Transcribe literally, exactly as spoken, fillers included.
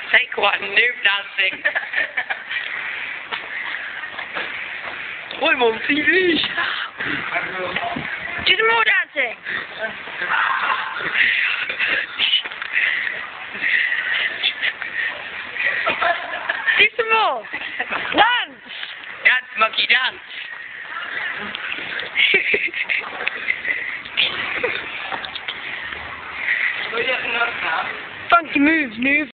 Take one, noob dancing. I'm on T V. Do some more dancing. Do some more. Dance. Dance, monkey, dance. Funky moves, noob.